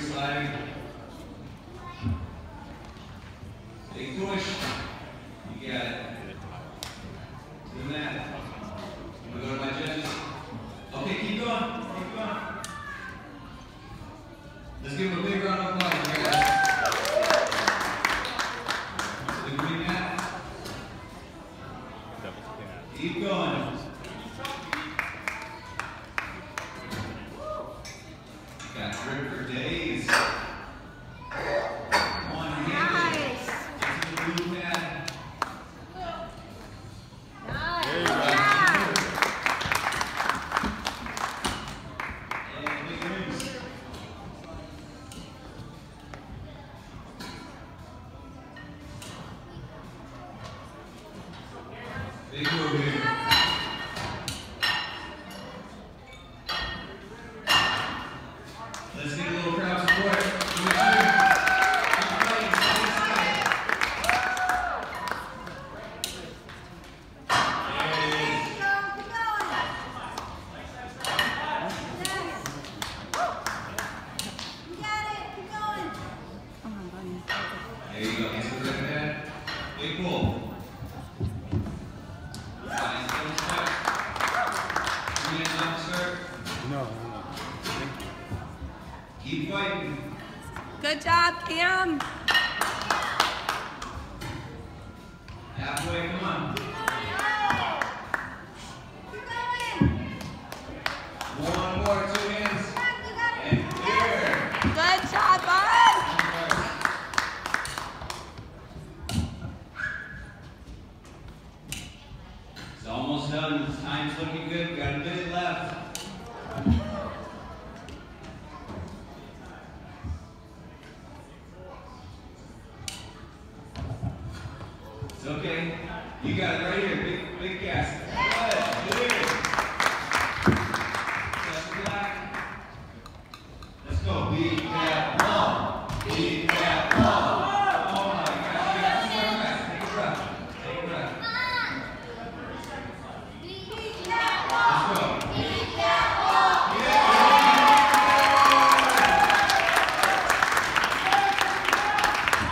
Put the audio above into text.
sliding. Big push. You got it. Do that. I'm gonna go to my judges. Okay, keep going. Keep going. Let's give them a big round of applause, guys. To the green mat. Keep going. Got grip for days. One hand. Nice. Get to the blue pad. Nice. There you go. And big rings. Big move here. Let's get a little crowd support. There you go. Hands to the right pad. Big pull. Nice little step. 3 hands off the start. No. Thank you. Keep fighting. Good job, Cam. Halfway, come on.